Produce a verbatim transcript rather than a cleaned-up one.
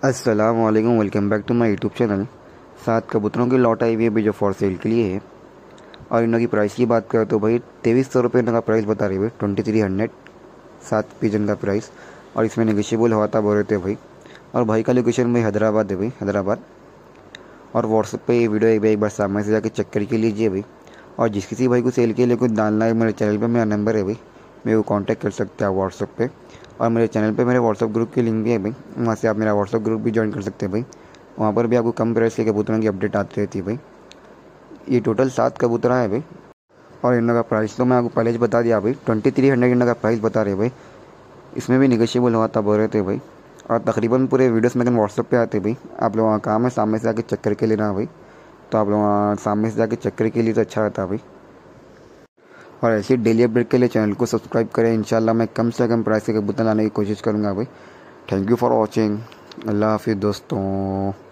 अस्सलाम वालेकुम, welcome back to my YouTube channel. सात कबूतरों की लॉट आई हुई है अभी जो फॉर सेल के लिए है। और इनकी प्राइस की बात करें तो भाई तेईस सौ रुपये इनका प्राइस बता रही है भाई, ट्वेंटी थ्री हंड्रेड सात पिजन का प्राइस। और इसमें नेगोशिएबल हुआ था बोल रहे थे भाई। और भाई का लोकेशन भाई हैदराबाद है भाई, हैदराबाद। और व्हाट्सएप पे ये वीडियो एक बार एक बार सामने से जाके चेक करके लीजिए भाई। और जिस किसी भाई को सेल के लिए कुछ डालना है, मेरे चैनल पे मेरा नंबर है भाई, मेरे को कांटेक्ट कर सकते हैं आप व्हाट्सएप पे। और मेरे चैनल पे मेरे व्हाट्सएप ग्रुप की लिंक भी है भाई, वहाँ से आप मेरा व्हाट्सएप ग्रुप भी ज्वाइन कर सकते हैं भाई। वहाँ पर भी आपको कम प्राइस के कबूतरों की अपडेट आती रहती है भाई। ये टोटल सात कबूतर हैं भाई। और इन का प्राइस तो मैं आपको पहले ही बता दिया भाई, ट्वेंटी थ्री हंड्रेड इन का प्राइस बता रहे भाई। इसमें भी निगोशिएबल हुआ था बोल रहे थे भाई। और तकरीबन पूरे वीडियोस में व्हाट्सएप पे आते भाई। आप लोगों का काम है सामने से जाके चेक करके लेना भाई। तो आप लोग सामने से जाके चेक करके लिए तो अच्छा रहता भाई। और ऐसी डेली अपडेट के लिए चैनल को सब्सक्राइब करें। इंशाल्लाह मैं कम से कम प्राइस के कबूतर लाने की कोशिश करूँगा भाई। Thank you for watching. अल्लाह हाफिज़ दोस्तों।